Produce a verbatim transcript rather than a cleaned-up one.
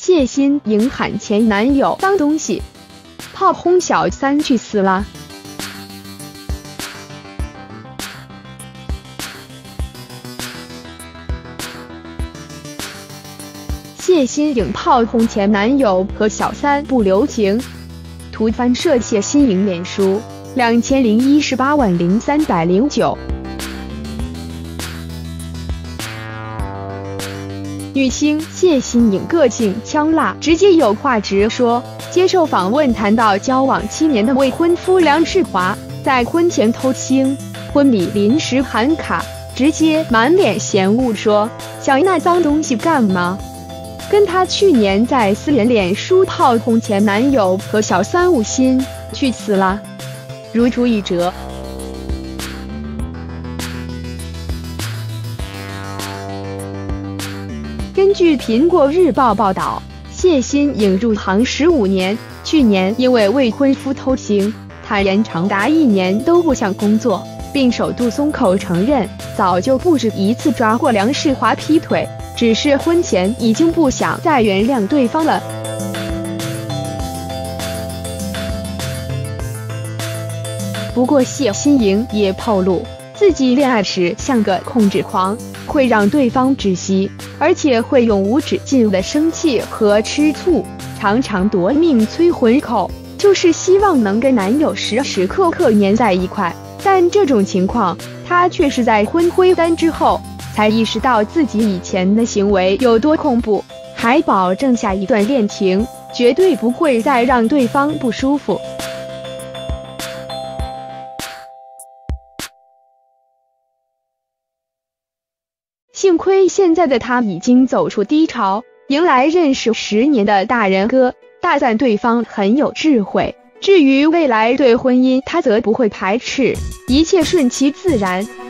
谢欣颖喊前男友脏东西，炮轰小三去死啦！谢欣颖炮轰前男友和小三不留情，图翻摄谢欣颖脸书两千零一十八万零三百零九。女星谢欣颖个性呛辣，直接有话直说。接受访问谈到交往七年的未婚夫梁世华在婚前偷腥，婚礼临时喊卡，直接满脸嫌恶说：“想那脏东西干嘛？”跟她去年在私人脸书炮轰前男友和小三无心，去死啦，如出一辙。根据苹果日报报道，谢欣颖入行十五年，去年因为未婚夫偷腥，坦言长达一年都不想工作，并首度松口承认早就不止一次抓过梁世华劈腿，只是婚前已经不想再原谅对方了。不过谢欣颖也透露，自己恋爱时像个控制狂，会让对方窒息，而且会用无止境的生气和吃醋，常常夺命催婚口，就是希望能跟男友时时刻刻黏在一块。但这种情况，她却是在婚灰单之后才意识到自己以前的行为有多恐怖，还保证下一段恋情绝对不会再让对方不舒服。幸亏现在的他已经走出低潮，迎来认识十年的大人哥，大赞对方很有智慧。至于未来对婚姻，他则不会排斥，一切顺其自然。